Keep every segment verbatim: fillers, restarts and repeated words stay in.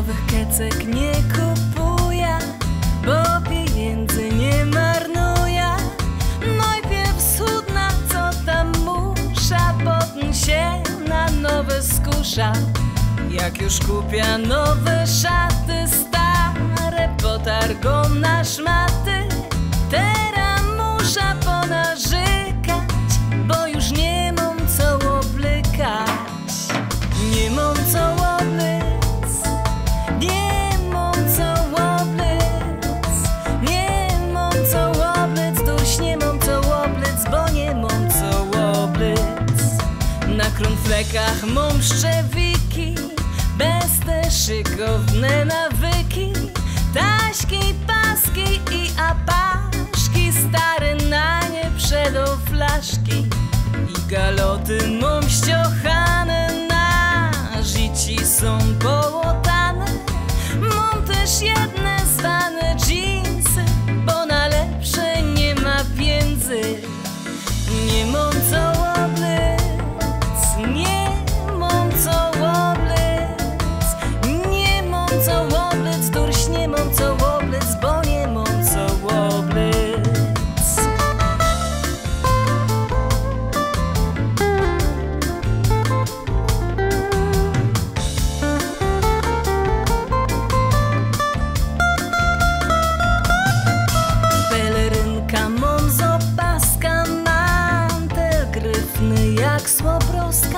nowych kecek nie kupuję, bo pieniędzy nie marnuję. Najpierw schudna, co tam musza, potem się na nowe skusza. Jak już kupię nowe szaty, stare potargą na szmaty. Teraz muszę ponarzekać, bo już nie mam co oblykać. Nie mam co oblec, nie mam co oblec, nie mam co oblec, dość nie mam co oblec, bo nie mam co oblec. Na krumflekach mam szczewiki, bez te szykowne nawyki. Taśki, paski i apaszki, stare na nie przedo flaszki. I galoty mam ściochane, na życi są połotane. Mam też jedne zwane dżinsy, bo na lepsze nie ma pieniędzy. Nie mam co oblec, nie mam co oblec, nie mam co oblec, durś nie mam co oblec, bo nie mam co oblec. Pelerynka mam z opaska, mantel gryfny jak słobroska.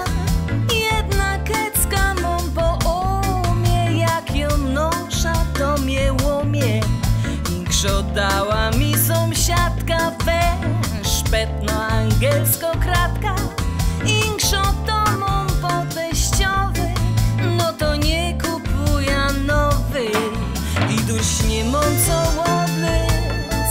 Jedna kecka mam po umie, jak ją nosza to mnie łomie. Inkszo dała mi sąsiadka, weszpetno angielsko kratka. Inkszo to mam po teściowy, no to nie kupuję nowy. I duś nie mam co oblec,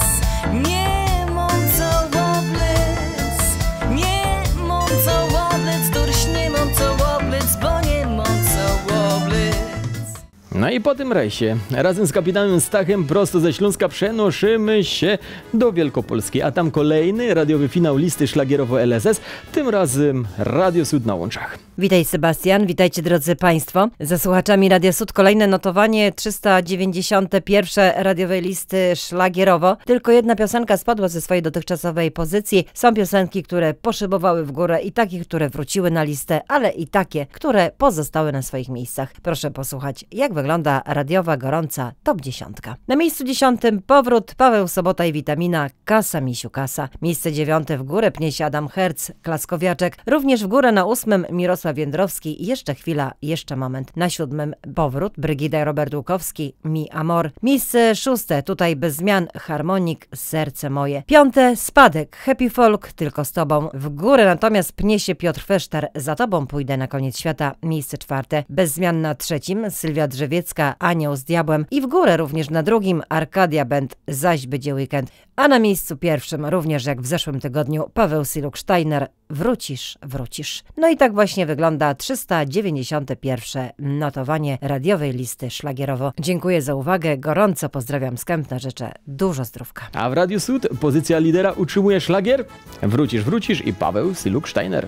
nie mam co oblec, nie mam co oblec, durś nie mam co oblec, bo nie mam co oblec. No i po tym rejsie razem z kapitanem Stachem prosto ze Śląska przenoszymy się do Wielkopolski, a tam kolejny radiowy finał listy szlagierowo L S S, tym razem Radio Sud na Łączach. Witaj Sebastian, witajcie drodzy Państwo. Za słuchaczami Radia Sud kolejne notowanie trzysta dziewięćdziesiąte pierwsze radiowej listy szlagierowo. Tylko jedna piosenka spadła ze swojej dotychczasowej pozycji. Są piosenki, które poszybowały w górę i takie, które wróciły na listę, ale i takie, które pozostały na swoich miejscach. Proszę posłuchać, jak wygląda radiowa gorąca top dziesiątka. Na miejscu dziesiątym powrót Paweł Sobota i Witamina, Kasa Misiu Kasa. Miejsce dziewiąte w górę pnie się Adam Herc, Klaskowiaczek. Również w górę na ósmym Mirosław Jędrowski, Jeszcze chwila, jeszcze moment. Na siódmym powrót Brygida i Robert Łukowski, Mi Amor. Miejsce szóste, tutaj bez zmian, Harmonik, Serce moje. Piąte, spadek, Happy Folk, Tylko z tobą. W górę natomiast pnie się Piotr Feszter, Za tobą pójdę na koniec świata. Miejsce czwarte, bez zmian na trzecim, Sylwia Drzewiecka, Anioł z diabłem. I w górę również na drugim, Arkadia Band, Zaś będzie weekend. A na miejscu pierwszym, również jak w zeszłym tygodniu, Paweł Siluk-Steiner, Wrócisz, wrócisz. No i tak właśnie wygląda trzysta dziewięćdziesiąte pierwsze notowanie radiowej listy szlagierowo. Dziękuję za uwagę, gorąco pozdrawiam z Kępna, życzę dużo zdrówka. A w Radiu Sud pozycja lidera utrzymuje szlagier Wrócisz, wrócisz i Paweł Siluk-Steiner.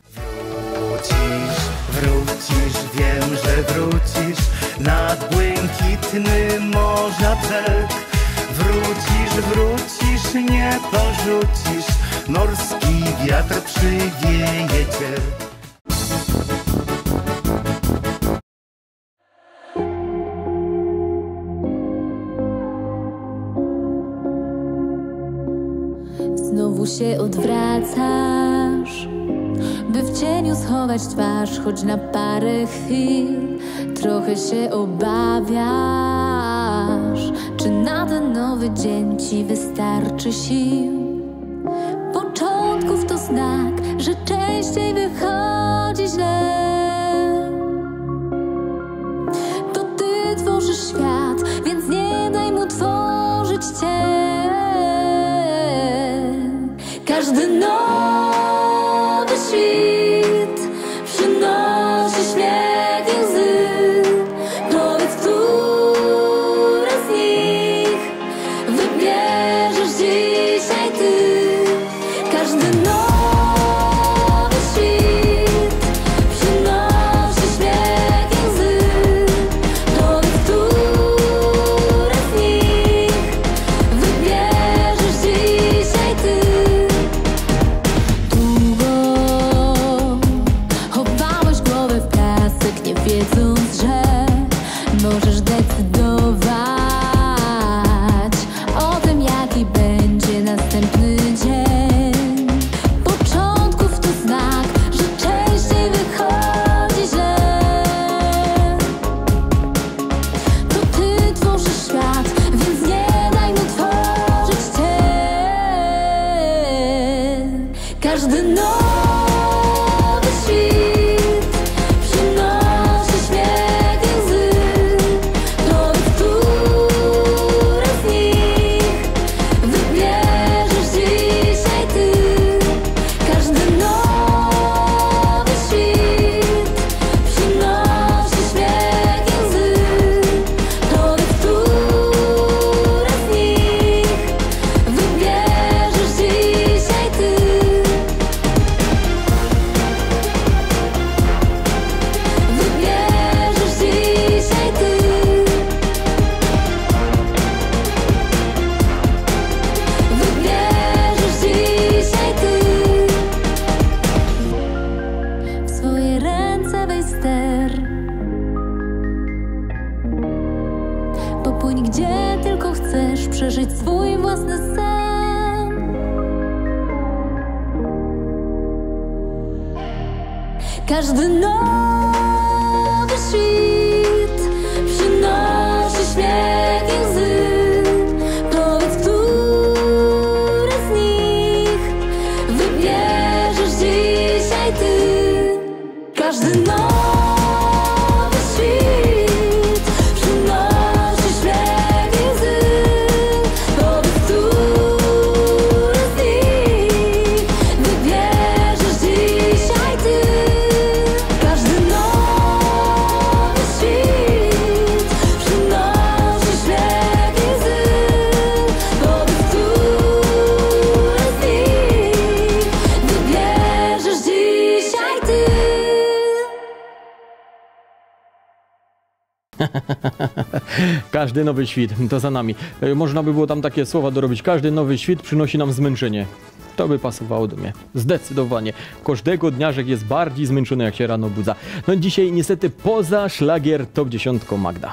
Wrócisz, wrócisz, wiem, że wrócisz nad błękitny morza brzeg. Wrócisz, wrócisz, nie porzucisz, morski wiatr przywieje cię. Znowu się odwracasz, by w cieniu schować twarz, choć na parę chwil. Trochę się obawiasz, czy na ten nowy dzień ci wystarczy sił. Początków to znak, że częściej wychodzi źle. To ty tworzysz świat, więc nie daj mu tworzyć cię. Każdy nowy świt przynosi śmiech i łzy. Powiedz, które z nich wybierzesz dzisiaj ty. Każdy nowy świt wiedząc, że możesz decydować o tym, jaki będzie następny dzień. Początków to znak, że częściej wychodzi źle. To ty tworzysz świat, więc nie daj mu tworzyć cię. Każdy nowy świt przynosi śmiech i łzy. Powiedz, które z nich wybierzesz dzisiaj ty. Każdy nowy świt przynosi śmiech i łzy. Powiedz, które z nich wybierzesz dzisiaj ty. Wybierzesz dzisiaj ty. Wybierzesz dzisiaj ty. W swoje ręce weź ster. Popłyń gdzie tylko chcesz, przeżyć swój własny sen. Każdy nowy świt przynosi śmiech i łzy. Powiedz, które z nich wybierzesz dzisiaj ty. Każdy nowy świt przynosi śmiech i łzy. Powiedz, które z nich wybierzesz dzisiaj ty. Każdy nowy świt przynosi śmiech i łzy. Powiedz, które z nich wybierzesz dzisiaj ty. Każdy nowy świt, to za nami. E, Można by było tam takie słowa dorobić. Każdy nowy świt przynosi nam zmęczenie. To by pasowało do mnie. Zdecydowanie. Każdego dnia Rzek jest bardziej zmęczony, jak się rano budza. No dzisiaj niestety poza szlagier top dziesięć Magda.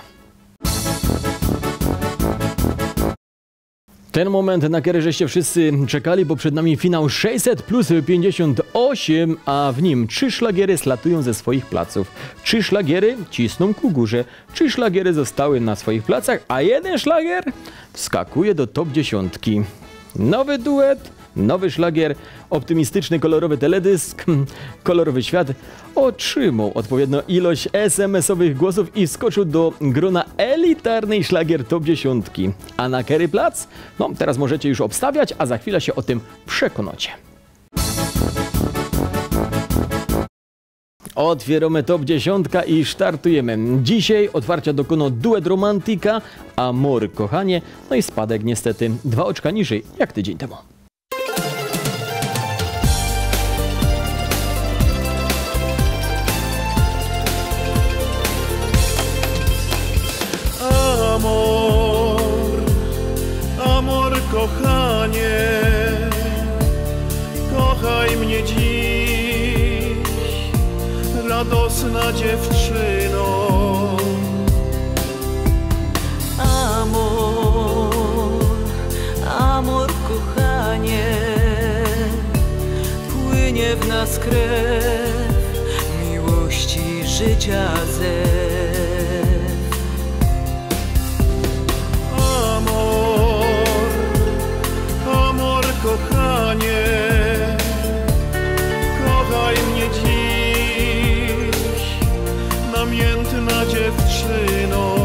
Ten moment, na który żeście wszyscy czekali, bo przed nami finał sześćset plus pięćdziesiąt osiem, a w nim trzy szlagiery slatują ze swoich placów. Trzy szlagiery cisną ku górze, trzy szlagiery zostały na swoich placach, a jeden szlagier wskakuje do top dziesiątki. Nowy duet, nowy szlagier, optymistyczny, kolorowy teledysk, kolorowy świat otrzymał odpowiednią ilość es em esowych głosów i wskoczył do grona elitarnej szlagier top dziesiątki. A na który plac? No, teraz możecie już obstawiać, a za chwilę się o tym przekonacie. Otwieramy top dziesięć i startujemy. Dzisiaj otwarcia dokonał duet Romantika, Amor, kochanie, no i spadek niestety dwa oczka niżej, jak tydzień temu. Amor, amor, kochanie, kochaj mnie dziś, radosna dziewczyno. Amor, amor, kochanie, płynie w nas krew miłości, życia zew. Amor, amor, kochanie, kochaj mnie dziś, namiętna dziewczyno.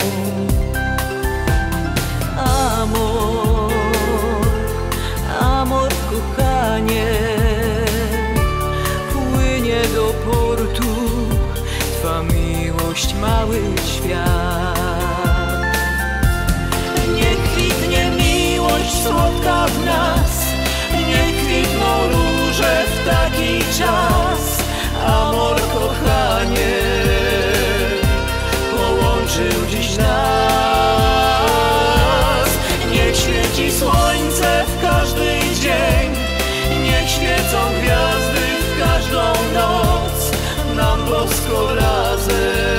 Amor, amor, kochanie, płynie do portu twa miłość, mały świat. Niech kwitnie miłość słodka w nas, niech kwitną róże w taki czas. Amor, kochanie, połączył dziś nas. Niech świeci słońce w każdy dzień, niech świecą gwiazdy w każdą noc, nam bosko razem.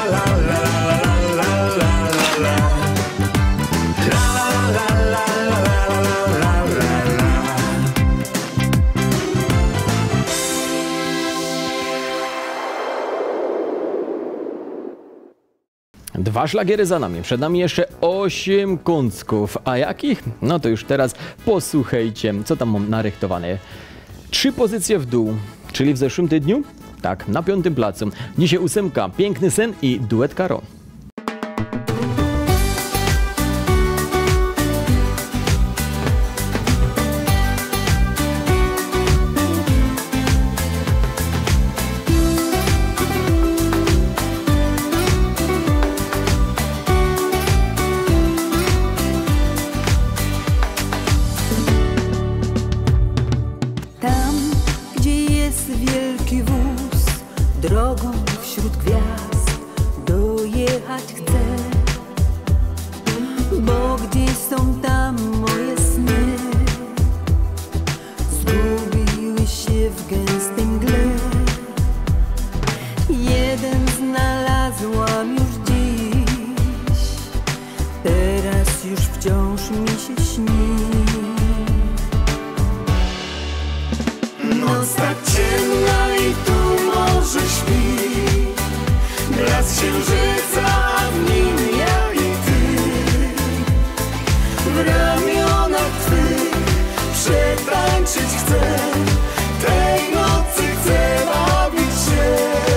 Dwa szlagiery za nami, przed nami jeszcze osiem kącków. A jakich? No to już teraz posłuchajcie, co tam mam narychtowane. Trzy pozycje w dół, czyli w zeszłym tygodniu? Tak, na piątym placu. Dzisiaj ósemka, Piękny sen i duet Karo. Drogą wśród gwiazd dojechać chcę, bo gdzieś są tam moje sny, zgubiły się w gęstej mgle. Jeden znalazłam już dziś, teraz już wciąż mi się śni. Noc tak ciemna i tu morze śpi, blask księżyca, a w nim ja i ty. W ramionach twych przetańczyć chcę, tej nocy chcę bawić się.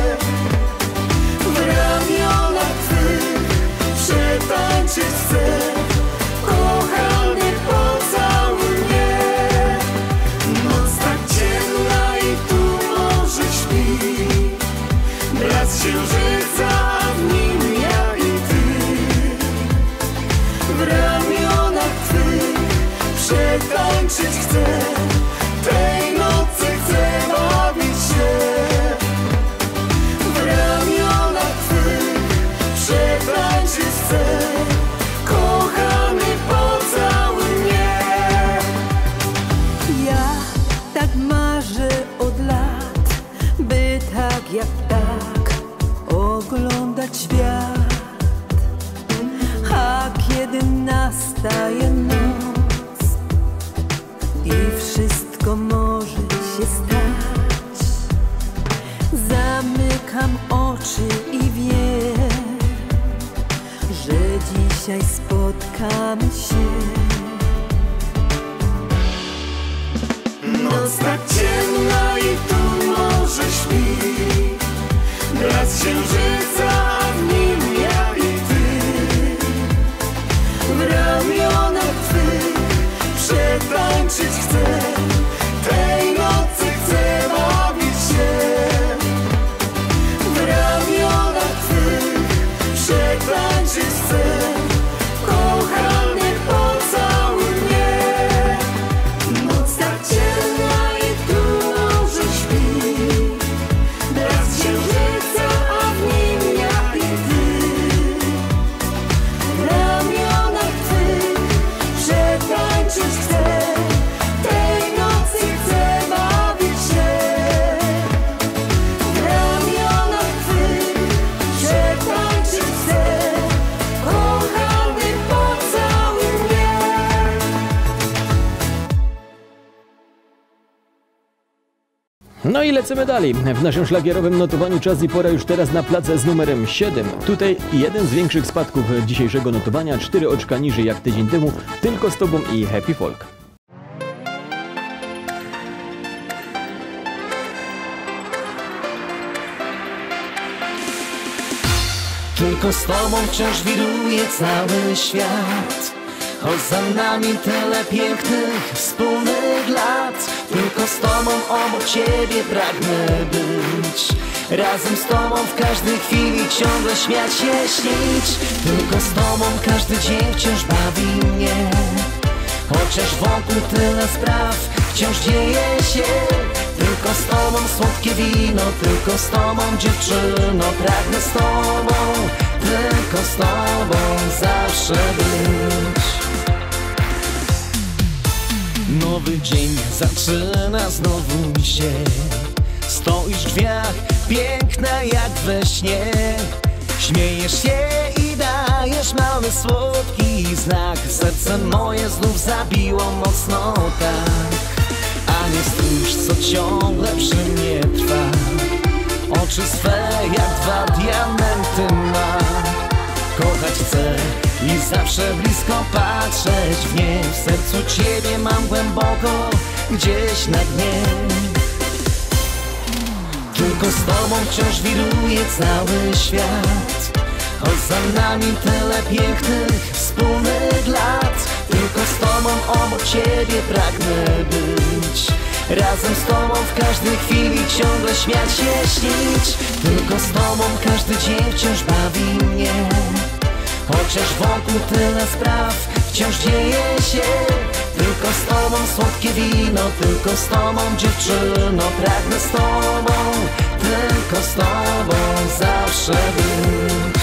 W ramionach twych przetańczyć chcę, kochany pocałuj mnie. Noc tak ciemna i tu morze śpi, blask księżyca, a w nim ja i ty. W ramionach twych przetańczyć chcę, tej nocy chcę bawić się. W ramionach twych przetańczyć chcę, kochany pocałuj mnie. Ja tak marzę od lat, by tak jak tak oglądać świat. A kiedy nastaje noc i wszystko może się stać, zamykam oczy i wiem, że dzisiaj spotkamy się. Noc tak ciemna i tu morze śpi, blask księżyca, a w nim ja i ty. W ramionach twych przetańczyć chcę, tej nocy chcę bawić się. W ramionach twych przetańczyć chcę, kochany pocałuj mnie. Noc tak ciemna i tu morze śpi, blask księżyca, a w nim ja i ty. W ramionach twych przetańczyć chcę, tej nocy chcę bawić się. W ramionach twych przetańczyć chcę, kochany pocałuj mnie. No i lecimy dalej. W naszym szlagierowym notowaniu czas i pora już teraz na plac z numerem siedem. Tutaj jeden z większych spadków dzisiejszego notowania, cztery oczka niżej jak tydzień temu, Tylko z tobą i Happy Folk. Tylko z tobą wciąż wiruje cały świat, choć za nami tyle pięknych wspólnych lat. Tylko z tobą obok ciebie pragnę być, razem z tobą w każdej chwili ciągle śmiać się, śnić. Tylko z tobą każdy dzień wciąż bawi mnie, chociaż wokół tyle spraw wciąż dzieje się. Tylko z tobą słodkie wino, tylko z tobą dziewczyno, pragnę z tobą, tylko z tobą zawsze być. Nowy dzień zaczyna znowu się, stoisz w drzwiach, piękna jak we śnie. Śmiejesz się i dajesz mały słodki znak, serce moje znów zabiło mocno tak. A nie stróż, co ciągle przy mnie trwa, oczy swe jak dwa diamenty ma. chcę i zawsze blisko patrzeć w nie. W sercu Ciebie mam głęboko, gdzieś na dnie. Tylko z Tobą wciąż wiruje cały świat, choć za nami tyle pięknych wspólnych lat. Tylko z Tobą obok Ciebie pragnę być, razem z Tobą w każdej chwili ciągle śmiać się, śnić. Tylko z Tobą każdy dzień wciąż bawi mnie, chociaż wokół tyle spraw wciąż dzieje się. Tylko z Tobą słodkie wino, tylko z Tobą dziewczyno, pragnę z Tobą, tylko z Tobą zawsze być.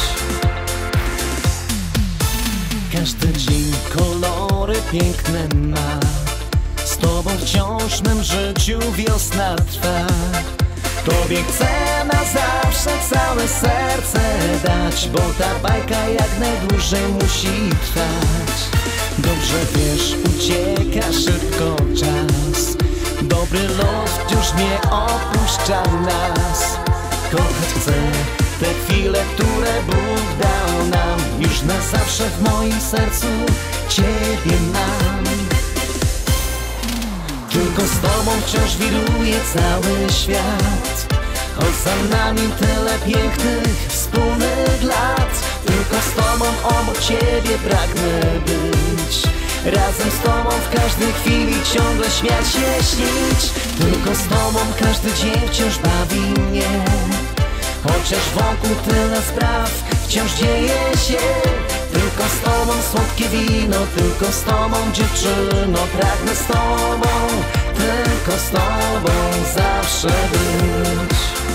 Każdy dzień kolory piękne ma, z Tobą wciąż w mym życiu wiosna trwa. Tobie chcę na zawsze całe serce dać, bo ta bajka jak najdłużej musi trwać. Dobrze wiesz, ucieka szybko czas, dobry los już nie opuszcza nas. Kochać chcę te chwile, które Bóg dał nam, już na zawsze w moim sercu Ciebie mam. Tylko z Tobą wciąż wiruje cały świat, choć za nami tyle pięknych wspólnych lat. Tylko z Tobą obok Ciebie pragnę być, razem z Tobą w każdej chwili ciągle śmiać się, śnić. Tylko z Tobą każdy dzień wciąż bawi mnie, chociaż wokół tyle spraw wciąż dzieje się. Tylko z Tobą słodkie wino, tylko z Tobą dziewczyno, pragnę z Tobą, tylko z Tobą zawsze być.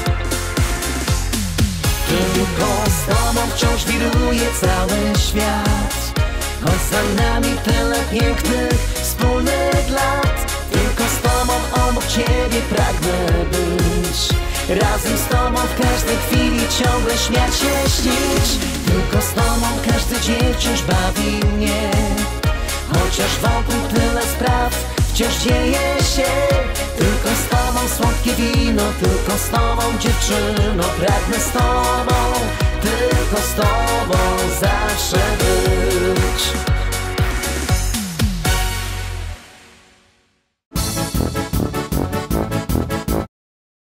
Tylko z Tobą wciąż wiruje cały świat, choć za nami tyle pięknych wspólnych lat. Tylko z Tobą obok Ciebie pragnę być, razem z Tobą w każdej chwili ciągle śmiać się, śnić. Tylko z Tobą każdy dzień wciąż bawi mnie, chociaż wokół tyle spraw wciąż dzieje się. Tylko z Tobą słodkie wino, tylko z Tobą dziewczyno, pragnę z Tobą, tylko z Tobą zawsze być.